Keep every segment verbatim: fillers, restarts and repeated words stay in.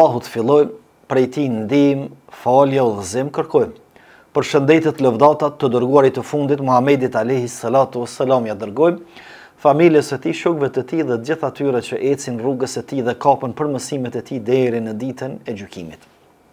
Allahu të fillojmë, prej tij ndihmë, falje, udhëzim kërkojmë. Për shëndetit lëvdatat të dërguarit të fundit Muhamedit alayhi salatu wassalam ja dërgojmë familjes së tij, shokëve të tij dhe të gjithë atyre që ecin rrugës së tij dhe kapën për mësimet e tij deri në ditën e gjykimit.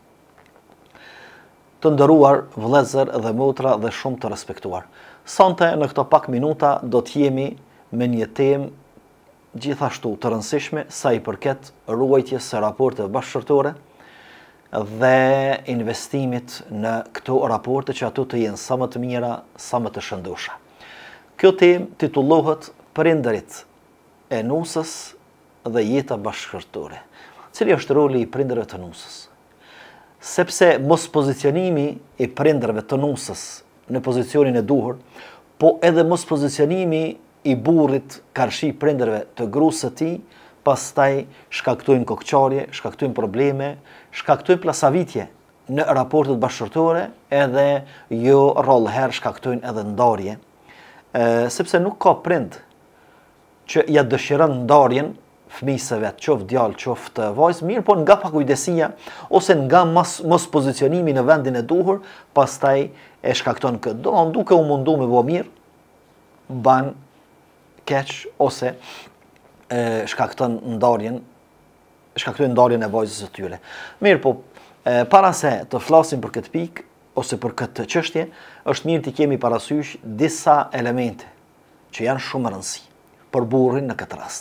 Të nderuar vëllezër dhe motra dhe shumë të respektuar. Sonte në këto pak minuta do të jemi me një temë gjithashtu të rëndësishme sa i përket ruajtjes së raporteve bashkëshortore dhe investimit në këto raporte që ato të jenë sa më të mira, sa më të shëndosha. Kjo temë titullohet Prindërit e nusës dhe jeta bashkëshortore. Cili është roli i prindërve të nusës? Sepse mos pozicionimi i prindërve të nusës në pozicionin e duhur, po edhe mos pozicionimi i burrit karshi prindërve të gruas së tij, pastaj shkaktojnë kokçarje, shkaktojnë probleme, shkaktojnë plasavitje në raportet bashkëshortore, edhe jo rrallëherë shkaktojnë edhe ndarje, e, sepse nuk ka prind që ja dëshiron ndarjen fëmijës së vet, qoftë djalë, qoftë vajzë, mirë po nga pakujdesia ose nga mos, mos pozicionimi në vendin e duhur, pastaj e shkakton këtë. Do duke u mundu me bë mirë, ban keq ose e, shkakton ndarjen, shkaktojnë ndarjen e vajzës së tyre. Mirë po, e, para se të flasim për këtë pikë ose për këtë çështje, është mirë të kemi parasysh disa elemente që janë shumë rëndësi për burrin në këtë rast.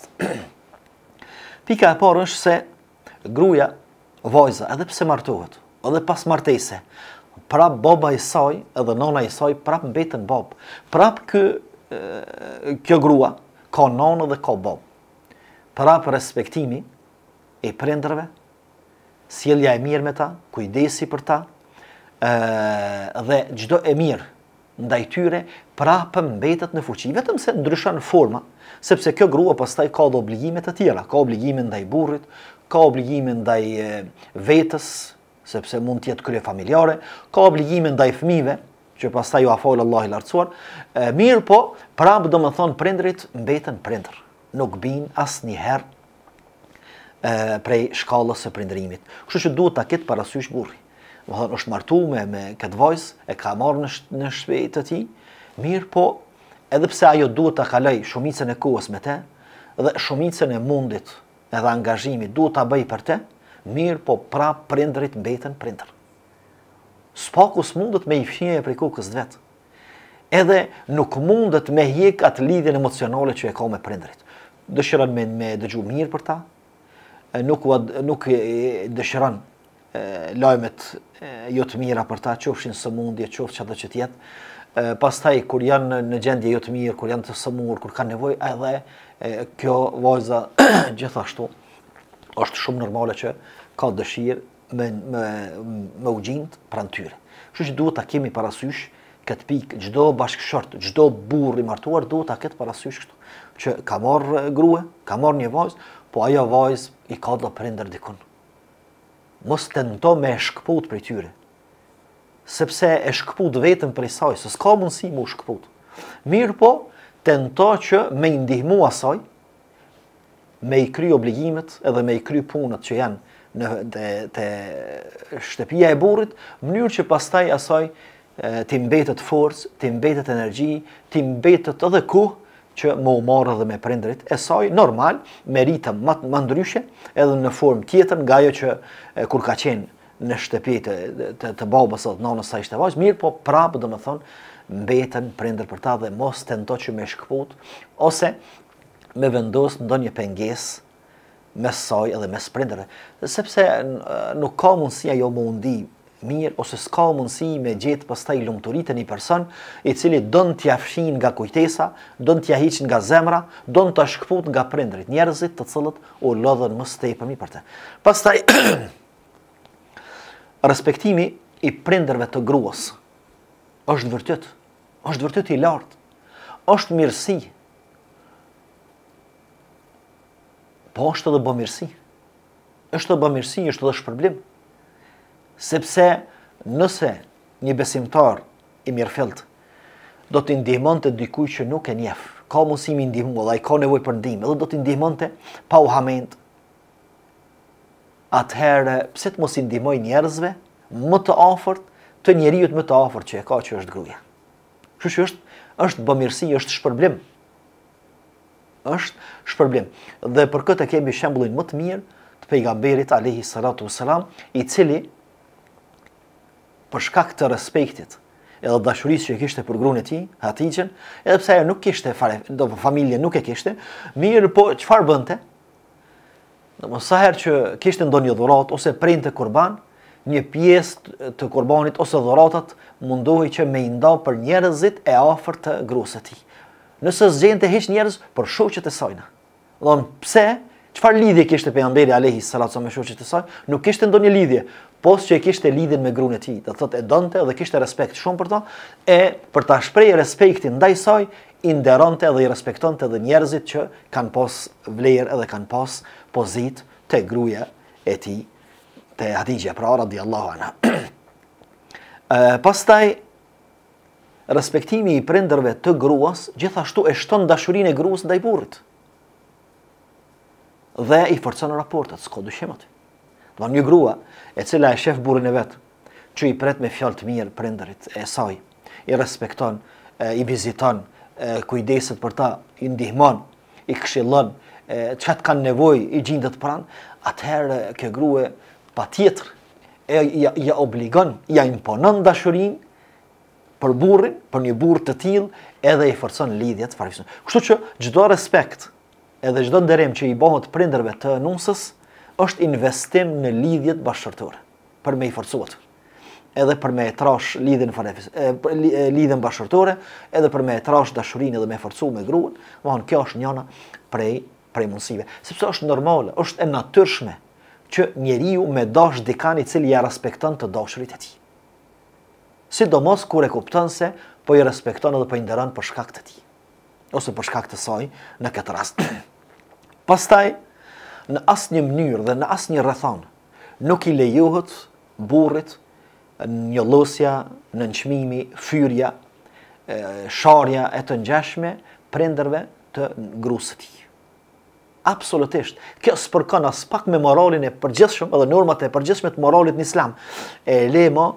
Pika e parë është se gruaja, vajza, edhe pse martohet, edhe pas martese, prap baba i saj edhe nana i saj prap mbeten bab. Prap kë, e, kjo grua ka nanë dhe ka bab. Prap respektimi i prindërve, sjellja e mirë me ta, kujdesi për ta, e, dhe çdo e mirë ndaj tyre prapë mbetet në fuqi, vetëm se ndryshon forma, sepse kjo grua pastaj ka dhe obligime të tjera, ka obligime ndaj burrit, ka obligime ndaj vetës, sepse mund të jetë krye familjare, ka obligime ndaj fëmijëve, që pastaj ju afal Allah i lartësuar, mirë po, prapë do më thonë prindrit mbeten prindër, nuk bin asnjëherë prej shkallës së prindërimit. Kështu që duhet ta ketë parasysh burri. Më thonë, është martu me, me këtë vajzë, e ka marrë në, në shtëpi të tij, mirë po, edhe pse ajo duhet ta kaloj shumicën e kohës me te, dhe shumicën e mundit edhe angazhimit duhet ta bëj për te, mirë po prap prindërit mbeten prindër. S'paku s'mundet me i fshije prej kokës vetë. Edhe nuk mundet me hjek atë lidhjen emocionale që e ka me prindërit. Dëshiron me, me dëgju mirë për ta, nuk, nuk dëshiron lajmet jo të mira për ta, qofshin sëmundje, qoftë çdo që të jetë. Pastaj kur janë në gjendje jo të mirë, kur janë të sëmurë, kur kanë nevojë, edhe e, kjo vajza gjithashtu është shumë normale që ka dëshirë me me me u gjind pranë tyre. Kështu që duhet ta kemi parasysh këtë pikë, çdo bashkëshort, çdo burr i martuar duhet ta ketë parasysh kështu, që ka marrë grua, ka marrë një vajzë, po ajo vajzë i ka dhe prindër dikun. Mos tento me shkput prej tyre, sepse e shkput vetëm prej saj, se s'ka mundësi mu shkput. Mirë po, tento që me i ndihmu asaj, me i kry obligimet edhe me i kry punët që janë në te, te shtëpia e burrit, mënyrë që pastaj asaj ti mbetet forcë, ti mbetet energji, ti mbetet edhe kohë që më u marrë edhe me prindrit e saj, normal, me ritëm më, më ndryshe, edhe në formë tjetër nga ajo që e, kur ka qenë në shtëpi të, të, të babës dhe nanës sa ishte vajzë, mirë po prapë do më thonë, mbeten prindër për ta dhe mos tento që me shkput, ose me vendos ndonjë pengesë mes saj edhe mes prindërve, sepse nuk ka mundësi ajo më undi mirë, ose s'ka mundësi me gjetë pastaj lumturitë një person i cili don t'ja fshin nga kujtesa, don t'ja hiq nga zemra, don t'a shkput nga prindrit, njerëzit të cilët u lodhen më së tepërmi për të. Pastaj respektimi i prindërve të gruas është vërtet, është vërtet i lartë, është mirësi, po është edhe bëmirësi, është edhe bëmirësi, është edhe shpërblim. Sepse nëse një besimtar i mirëfillt do t'i ndihmonte dikuj që nuk e njeh, ka mundësi mi ndihmu, dhe ai ka nevojë për ndihmë, edhe do t'i ndihmonte pa u hament, atëherë pse të mos i ndihmoj njerëzve më të afërt të njeriu më të afërt që e ka, që është gruaja. Kështu që është është bamirësi, është shpërblim. Është shpërblim. Dhe për këtë kemi shembullin më të mirë të pejgamberit alayhi salatu wassalam, i cili për shkak të respektit edhe dashurisë që e kishte për gruan e tij, Hatixhen, edhe pse ajo nuk kishte fare, do familje nuk e kishte, mirë po çfarë bënte? Domos sa herë që kishte ndonjë dhuratë ose printe kurban, një pjesë të kurbanit ose dhuratat mundohej që me i nda për njerëzit e afërt të gruas së tij. Nëse zgjente hiç njerëz për shoqet e saj. Don pse? Çfarë lidhje kishte pejgamberi alayhi salatu me shoqet e saj? Nuk kishte ndonjë lidhje, pos që e kishte lidhjen me gruan e tij. Do thotë e donte dhe kishte respekt shumë për ta, e për ta shprehur respektin ndaj saj, i nderonte dhe i respektonte edhe njerëzit që kanë pas vlerë edhe kanë pas pozitë te gruaja e tij, te Hatixha pra radhiyallahu anha. e, pastaj respektimi i prindërve të gruas gjithashtu e shton dashurinë e gruas ndaj burrit. Dhe i forcon raportet, s'ka dyshim aty. Do një grua e cila e shef burrin e vet, që i pret me fjalë të mirë prindërit e saj, i respekton, e, i viziton, e, kujdeset për ta, i ndihmon, i këshillon, çka kanë nevojë, i gjendet pranë, atëherë kjo grua patjetër e ja, ja obligon, ja imponon dashurinë për burrin, për një burr të tillë, edhe i forcon lidhjet farifson. Kështu që çdo respekt edhe çdo nderim që i bëhet prindërve të nusës është investim në lidhjet bashkëtorë, për me i forcuar. Edhe për me e trash lidhjen farefis, lidhjen bashkëtorë, edhe për me e trash dashurinë edhe me forcu me gruan, domthon kjo është njëna prej prej mundësive, sepse është normale, është e natyrshme që njeriu me dash dikan i cili ja respekton të dashurit e tij. Sidomos kur e kupton se po i respekton edhe po i nderon për shkak të tij, ose për shkak të saj në këtë rast. Pastaj, në asnjë mënyrë dhe në asnjë rrethon nuk i lejohet burrit njëllosja, nënçmimi, fyrja, sharja e të ngjashme prindërve të gruas së tij. Absolutisht. Kjo s'përkon as pak me moralin e përgjithshëm edhe normat e përgjithshme të moralit në Islam. E lemo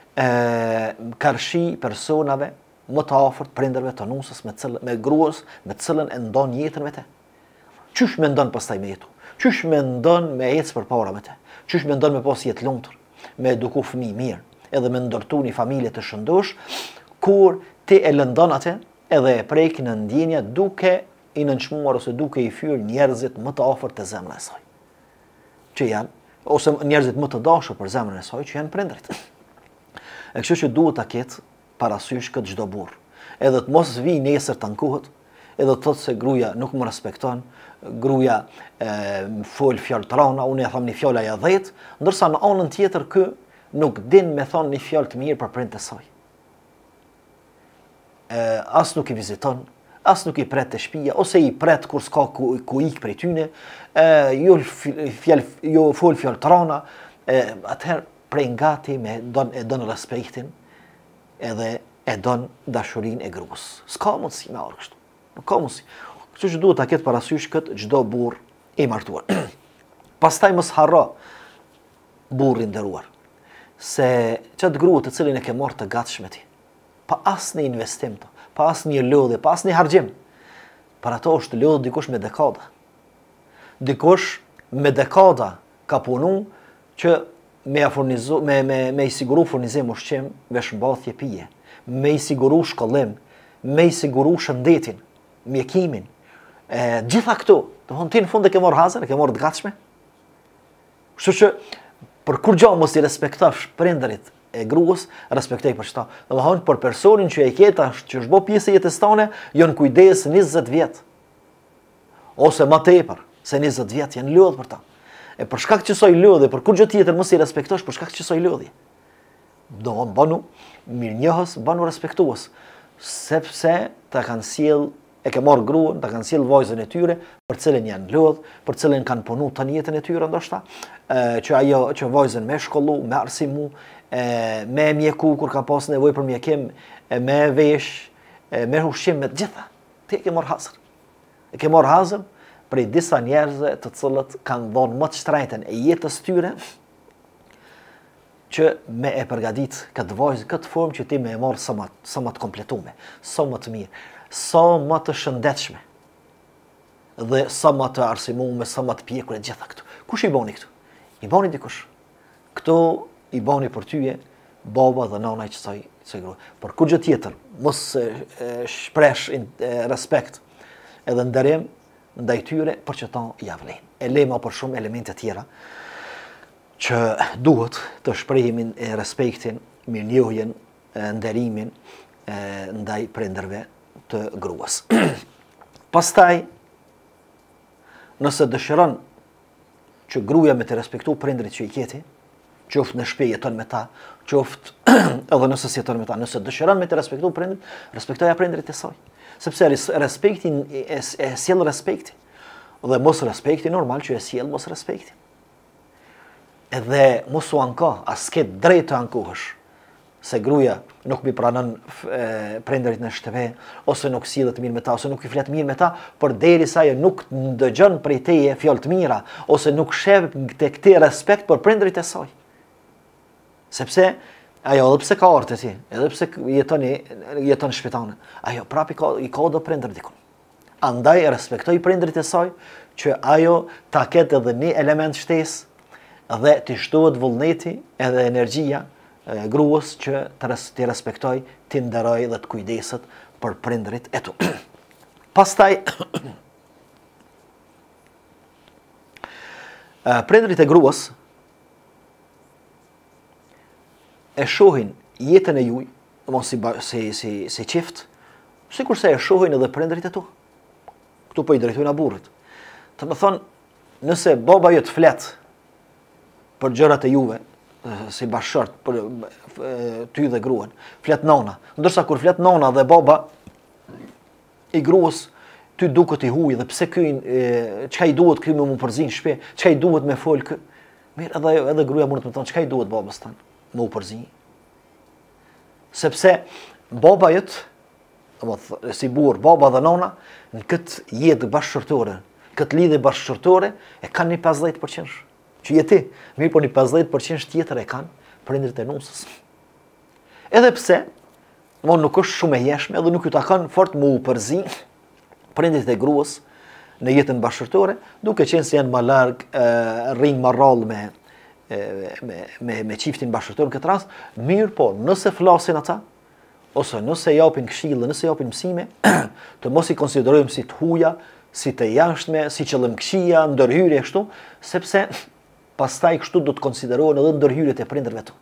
karshi personave më të afërt prindërve të nusës me cilën me gruas me cilën e ndon jetën me te. Qysh me ndon pastaj me jetu? Qysh me ndon me ecë përpara me te? Qysh me ndon me pas jetë lumtur, me eduku fëmijë mirë, edhe me ndërtu një familje të shëndosh, kur ti e lëndon atë edhe e prek në ndjenja duke i nënçmuar ose duke i fyer njerëzit më të afërt të zemrës së saj. Që janë ose njerëzit më të dashur për zemrën e saj që janë prindërit. E kështu që duhet ta ketë parasysh këtë çdo burr. Edhe të mos vi nesër të ankohet, edhe të thotë se gruaja nuk më respekton, gruaja më fol fjalë të rana, unë e tham një fjalë ajo dhjetë, ndërsa në anën tjetër kë nuk din me thonë një fjalë të mirë për prindët e saj. E, as nuk i viziton, as nuk i pret të shtëpia, ose i pret kur s'ka ku, ku ik prej tyne, e, jo, fjall, jo fol fjalë të rana, e, atëherë prej ngati me don, e don respektin, edhe e don dashurinë e gruas. S'ka mundësi me arë kështu. Nuk ka mundësi. Kështu që duhet ta ketë parasysh këtë çdo burr i martuar. Pastaj mos harro burri nderuar se çat grua të cilin e ke marrë të gatshme ti, pa asnjë investim, pa asnjë lodhje, pa asnjë harxhim, për ato është lodh dikush me dekada. Dikush me dekada ka punu që me furnizu, me me me i siguru furnizim ushqim, veshmbathje, pije, me i siguru shkollim, me i siguru shëndetin, mjekimin, e, gjitha këto, të thonë ti në fund e ke marrë hazën, e ke marrë të gatshme. Kështu që për kur gjë mos i respektosh prindërit e gruas, respektoj për çta. Do të thonë për personin që e ke tash, që është bë pjesë e jetës tone, janë kujdes njëzet vjet. Ose më tepër se njëzet vjet janë lodh për ta. E për shkak që soi lodhje, për kur gjë tjetër mos i respektosh për shkak që soi lodhje. Do të banu mirënjohës, banu respektues, sepse ta kanë sjell e ke marrë gruan, ta kanë sjell vajzën e tyre, për cilën janë lodh, për cilën kanë punu tani jetën e tyre ndoshta, e, që ajo që vajzën me shkollu, me arsimu, e, me mjeku kur ka pas nevojë për mjekim, e, me vesh, e, me ushqim, me të gjitha. Ti e ke marrë hazër. E ke marrë hazër prej disa njerëzve të cilët kanë dhënë më të shtrejtën e jetës tyre që me e përgadit këtë vajzë, këtë formë që ti me e marë sa më, sa më të kompletume, sa më të mirë, sa më të shëndetshme dhe sa më të arsimume, sa më të pjekur e gjitha këtu. Kush i boni këtu? I boni dikush. Këto i boni për tyje baba dhe nana i qësaj qësaj grua. Por kur gjë tjetër, mos e, e, shpresh e, respekt edhe nderim ndaj tyre për që ta javlejnë. E lema për shumë elemente tjera që duhet të shprehimin e respektin, mirënjohjen, nderimin e, ndaj prindërve të gruas. Pastaj, nëse dëshiron që gruaja me të respektu prindrit që i keti, qoftë në shtëpi jeton me ta, qoftë edhe nëse si jeton me ta, nëse dëshiron me të respektu prindrit, respektoja prindrit e saj. Sepse respektin e, e sjell respekti dhe mos respekti normal që e sjell mos respekti. Edhe mos u anka, as ke drejt të ankohesh se gruaja nuk mi pranon prindërit në shtëpi, ose nuk sillet mirë me ta, ose nuk i flet mirë me ta, përderisa ajo nuk dëgjon prej teje fjalë të mira, ose nuk sheh tek ti respekt për prindërit e saj. Sepse ajo edhe pse ka ardhur ti, edhe pse jeton jeton në shtëpi, ajo prapë ka i ka do prindër dikun. Andaj respektoj prindërit e saj që ajo ta ketë edhe një element shtesë dhe t'i shtohet vullneti edhe energjia e gruas që t'i respektoj, t'i nderoj dhe të kujdeset për prindërit e tu. Pastaj, prindërit e gruas e shohin jetën e juaj, mos si si si si çift, sikurse e shohin edhe prindërit e tu. Ktu po i drejtojnë burrit. Të më thonë, nëse baba jot flet për gjërat e juve, si bashkëshort, për ty dhe gruan, flet nona. Ndërsa kur flet nona dhe baba i gruas, ty duket i huaj dhe pse ky çka i duhet ky me më përzin në shtëpi, çka i duhet me fol kë. Mirë, edhe edhe gruaja mund të më thonë çka i duhet babës tan, me u përzin. Sepse baba jot, domethënë si burr, baba dhe nona në këtë jetë bashkëshortore, këtë lidhje bashkëshortore e kanë një pesëdhjetë përqind që jeti, mirë po një pesëdhjetë përqind tjetër e kanë prindërit e nusës. Edhe pse, mon nuk është shumë e jeshme, edhe nuk ju takon fort mu u përzi prindërit e gruas në jetën bashkëshortore, duke qenë se janë më larg, rrinë më rrallë me, me, me, me çiftin bashkëshortor në këtë rast, mirë po, nëse flasin ata, ose nëse japin këshillë, nëse japin mësime, të mos i konsiderojmë si të huja, si të jashtme, si qëllëmkëshia, ndërhyrje kështu, sepse pastaj kështu do të konsiderohen edhe ndërhyrjet e prindërve tu.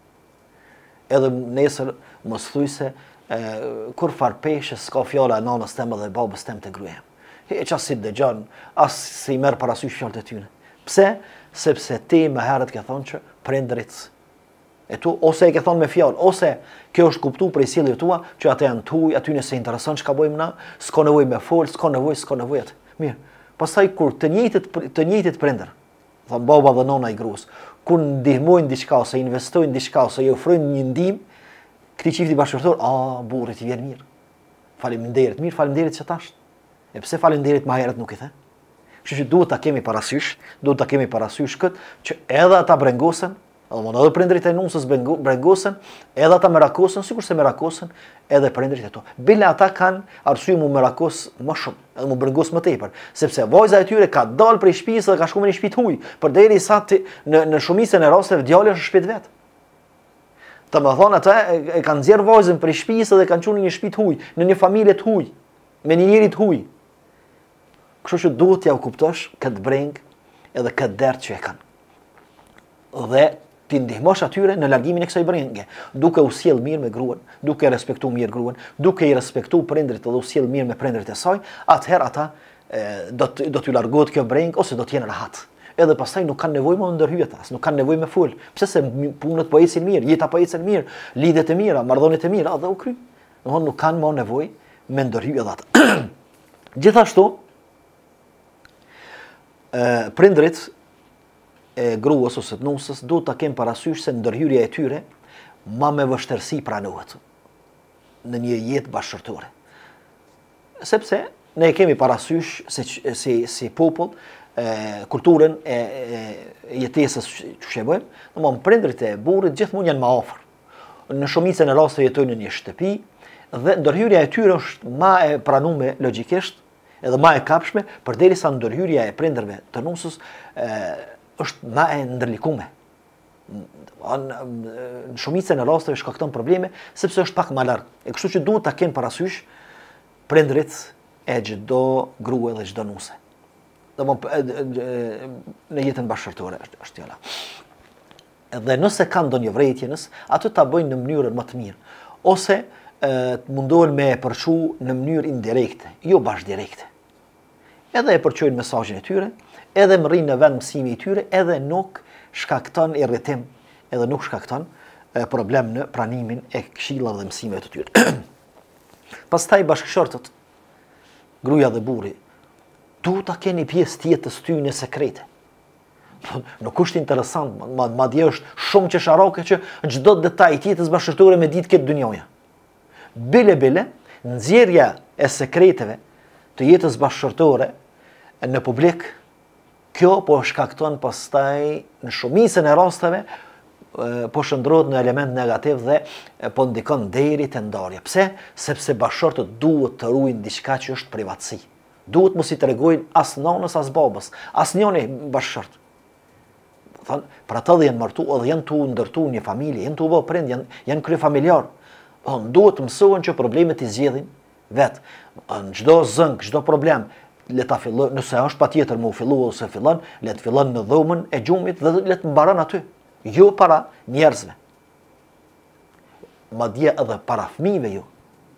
Edhe nesër mos thuj se e, kur farpeshë s'ka fjala e nanës teme dhe babës teme të gruaja. Hiç as si dëgjon, as si merr parasysh fjalët e tyre. Pse? Sepse ti më herët ke thonë që prindërit e tu, ose e ke thonë me fjalë, ose kjo është kuptuar prej sjelljes tua që ata janë tuaj, aty nëse intereson çka bëjmë na, s'ka nevojë me fol, s'ka nevojë, s'ka nevojë. Mirë. Pastaj kur të njëjtit të njëjtit prindër, thon baba dhe nona i gruas, kur ndihmojnë diçka ose investojnë diçka ose i ofrojnë një ndihmë, këtij çifti bashkëshortor, a burri ti vjen mirë. Faleminderit, mirë, faleminderit që tash. E pse faleminderit më herët nuk i the? Kështu që duhet ta kemi parasysh, duhet ta kemi parasysh këtë që edhe ata brengosen, edhe edhe prindërit e nusës brengosen, edhe ata merakosen, sikurse merakosen edhe prindërit e tu. Bile ata kanë arsye mu merakos më shumë, edhe mu brengos më tepër, sepse vajza e tyre ka dalë prej shtëpisë dhe ka shkuar në një shtëpi të huaj, përderisa në në shumicën e rasteve djali është në shtëpi vet. Të më thonë ata e, e kanë nxjerr vajzën prej shtëpisë dhe kanë çuar në një shtëpi të huaj, në një familje të huaj, me një njeri të huaj. Kështu që duhet t'ja u kuptosh këtë breng edhe këtë dert që e kanë. Dhe ti ndihmosh atyre në largimin e kësaj brenge, duke u sjell mirë me gruan, duke respektuar mirë gruan, duke i respektuar prindërit dhe u sjell mirë me prindërit e saj, atëherë ata e, do të do t'ju largohet kjo breng ose do të jenë rehat. Edhe pastaj nuk kanë nevojë më ndërhyjet as, nuk kanë nevojë me fol. Pse se punët po ecin mirë, jeta po ecën mirë, lidhjet e mira, marrëdhëniet e mira, edhe u kry. Domthonë nuk kanë më nevojë me ndërhyjet ata. Gjithashtu, e, prindërit e gruas ose të nusës duhet ta kemë parasysh se ndërhyrja e tyre ma me vështirësi pranohet në një jetë bashkëshortore. Sepse ne kemi parasysh si, si, si popull, kulturën e, e jetesës që shebojmë, domthonë prindrit e burrit gjithmonë janë më afër. Në shumicën e rasteve jetojnë në një shtëpi dhe ndërhyrja e tyre është më e pranuar logjikisht edhe më e kapshme, përderisa ndërhyrja e prindërve të nusës është më e ndërlikuar. Në shumicën e rasteve shkakton probleme sepse është pak më larg. E kështu që duhet ta kenë parasysh prindrit e çdo grue dhe çdo nuse. Në jetën bashkëtorë është fjala. Dhe nëse kanë ndonjë vrejtjenës, atë ta bëjnë në mënyrën më të mirë, ose të mundohen me e përçu në mënyrë indirekte, jo bashkëdirekte. Edhe e përçojnë mesazhin e tyre, edhe më rrinë në vend mësimi i tyre, edhe nuk shkakton irritim, edhe nuk shkakton problem në pranimin e këshillave dhe mësimeve të tyre. Pastaj bashkëshortët, gruaja dhe burri, duhet ta keni pjesë tjetës tyne sekrete. Nuk është interesant, madje është shumë qesharake që çdo detaj tjetës bashkëshortore me ditë këtë dynjoja. Bile bile, nxjerrja e sekreteve të jetës bashkëshortore në publik, kjo po shkakton pastaj në shumicën e rasteve po shndrohet në element negativ dhe po ndikon deri te ndarja. Pse? Sepse bashkëshortët duhet të ruajnë diçka që është privatësi. Duhet mos i tregojnë as nonës as babës, as njëri bashkëshort. Thon, për ata dhe janë martuar dhe janë tu ndërtu një familje, janë tu bë prind, janë janë kryefamiljar. Thon, duhet mësohen që problemet i zgjedhin vet. Në çdo zënk, çdo problem, le ta filloj, nëse është patjetër më u fillu ose fillon, le të fillon në dhomën e gjumit dhe le të mbaron aty, jo para njerëzve. Madje edhe para fëmijëve jo.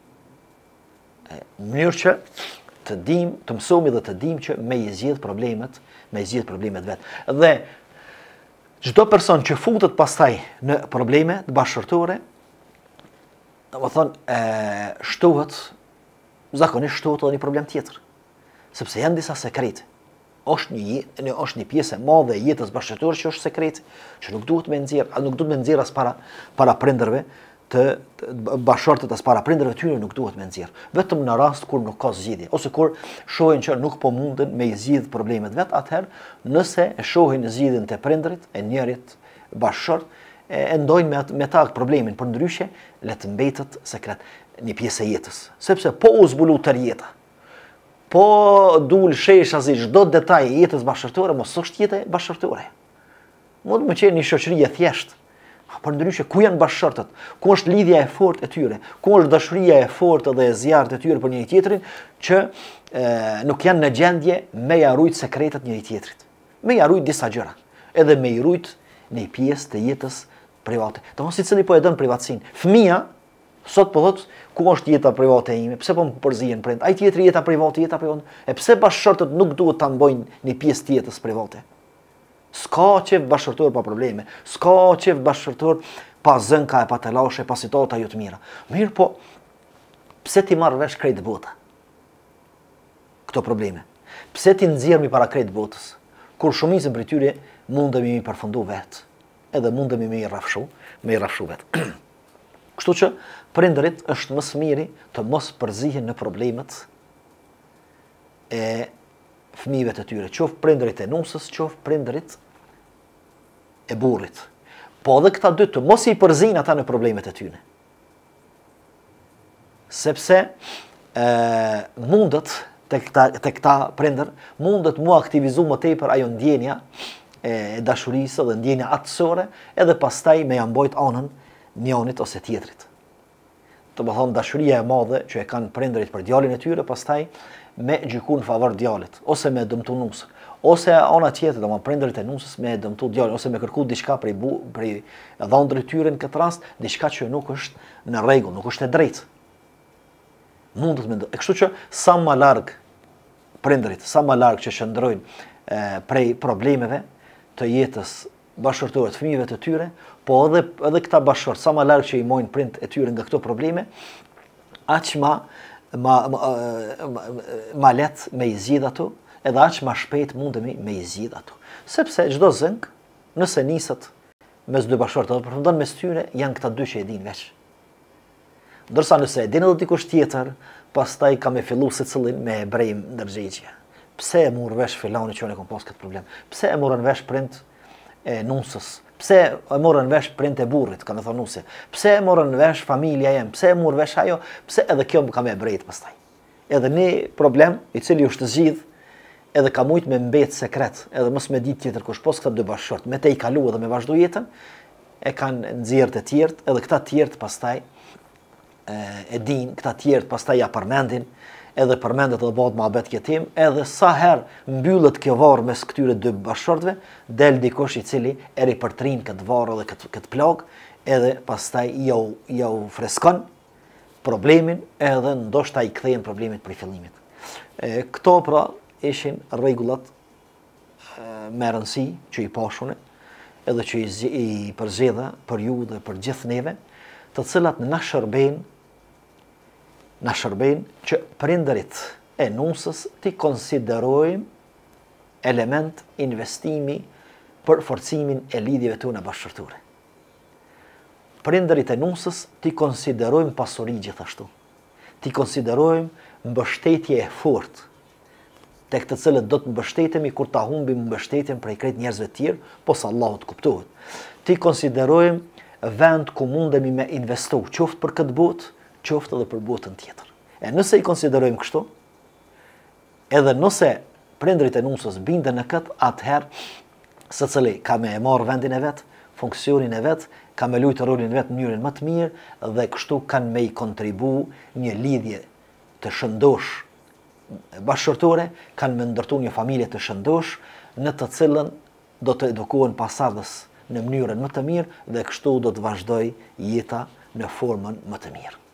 Në mënyrë që të dim, të mësohemi dhe të dim që me i zgjidh problemet, me i zgjidh problemet vet. Dhe çdo person që futet pastaj në probleme të bashkëshortore, domethënë shtohet, zakonisht shtohet edhe një problem tjetër. Sepse janë disa sekrete. Është një është një pjesë e madhe e jetës bashkëshortore që është sekret, që nuk duhet me nxjerr, nuk duhet me nxjerr as para para prindërve të, të bashkëshortët as para prindërve tyre nuk duhet me nxjerr. Vetëm në rast kur nuk ka zgjidhje ose kur shohin që nuk po munden me i zgjidh problemet vet, atëherë nëse e shohin zgjidhjen te prindrit e njërit bashkëshort, e, e ndojnë me, me ta problemin, për ndryshe le të mbetet sekret një pjesë e jetës. Sepse po u zbulu tër jeta, po dul shesha si çdo detaj i jetës bashkëshortore, mos është jeta bashkëshortore. Mund të më qenë një shoqëri e thjeshtë. Por ndryshe ku janë bashkëshortët? Ku është lidhja e fortë e tyre? Ku është dashuria e fortë dhe e zjarrt e tyre për njëri tjetrin që e, nuk janë në gjendje me ja rujt sekretet njëri tjetrit. Me ja rujt disa gjëra, edhe me i rujt një pjesë të jetës private. Domos sicili po e don privatësinë. Fëmia sot po thotë ku është jeta private e ime? Pse po më përzihen prind? Ai tjetri jeta private, jeta private. E pse bashkëshortët nuk duhet ta mbojnë një pjesë të jetës private? S'ka qef bashkëshortor pa probleme, s'ka qef bashkëshortor pa zënka e pa telashe, pa situata jo të mira. Mirë po, pse ti marrë vesh krejt bota këto probleme? Pse ti nxjerrmi para krejt botës? Kur shumicën prej tyre mundemi mi përfundu vetë, edhe mundemi me i rrafshu, me i rrafshu vetë. Kështu që prindërit është më së miri të mos përzihen në problemet e fëmijëve të tyre, qoftë prindërit e nusës, qoftë prindërit e burrit. Po edhe këta dy të mos i përzihen ata në problemet e tyre. Sepse e, mundet te këta, te këta prindër, mundet mu aktivizu më tepër ajo ndjenja e dashurisë dhe ndjenja atësore, edhe pastaj me ja mbojt anën njënit ose tjetrit. Të më thonë dashuria e madhe që e kanë prindërit për djalin e tyre, pastaj me gjyku në favor djalit, ose me dëmtu nusën, ose ana tjetër, do më prindërit e nusës me dëmtu djalin, ose me kërku diçka prej bu, prej dhëndrit tyre në këtë rast, diçka që nuk është në rregull, nuk është e drejtë. Mundet me e kështu që sa më larg prindërit, sa më larg që shndrojnë prej problemeve të jetës bashkëshortore të fëmijëve të tyre, po edhe edhe këta bashkëshort, sa më larg që i mojnë prind e tyre nga këto probleme, aq më ma, ma, ma, ma let me i zgjidh ato, edhe aq më shpejt mundemi me i zgjidh ato. Sepse çdo zënk, nëse niset mes dy bashkëshortëve, përfundon mes tyre janë këta dy që e dinë veç. Ndërsa nëse e dinë edhe dikush tjetër, pastaj ka me fillu se cëllin me e brejm ndërgjegje. Pse e murë vesh filani që unë e kom pas këtë problem? Pse e murën vesh prind e nusës? Pse e morën vesh prind e burrit, ka me thonë nusja? Pse e morën vesh familja jem? Pse e murë vesh ajo? Pse edhe kjo më ka me brejt pastaj? Edhe një problem i cili është të zgjidh, edhe ka mujt me mbet sekret, edhe mos me ditë tjetër kush, pos këta dy bashkëshort, me te i kalu edhe me vazhdu jetën, e kanë nxjerrë të tjertë, edhe këta tjertë pastaj e, e din, këta tjertë pastaj ja përmendin, edhe përmendet edhe bëhet mohabet jetim, edhe sa herë mbyllet kjo varë mes këtyre dy bashkëshortëve, del dikush i cili e ripërtrin këtë varë dhe këtë, këtë plagë, edhe pastaj jau, jau freskon problemin, edhe ndoshta i kthejnë problemit për fillimit. E, këto pra ishin rregullat me rëndësi që i pashune, edhe që i, i përzgjedha për ju dhe për gjithë neve, të cilat na shërbejnë na shërbejnë që prindërit e nusës t'i konsiderojmë element investimi për forcimin e lidhjeve tona bashkëshortore. Prindërit e nusës t'i konsiderojmë pasuri gjithashtu. T'i konsiderojmë mbështetje e fortë, tek të cilët do të mbështetemi kur ta humbim mbështetjen prej krejt njerëzve të tjerë, pos Allahut kuptohet. Ti konsiderojmë vend ku mundemi me investu, qoftë për këtë botë, qoftë edhe për botën tjetër. E nëse i konsiderojmë kështu, edhe nëse prindërit e nusës bindën në këtë, atëherë secili ka me e marrë vendin e vet, funksionin e vet, ka me lujtë rolin e vet në mënyrën më të mirë, dhe kështu kanë me i kontribu një lidhje të shëndosh bashkëshortore, kanë me ndërtu një familje të shëndosh, në të cilën do të edukohen pasardhës në mënyrën më të mirë, dhe kështu do të vazhdoj jeta në formën më të mirë.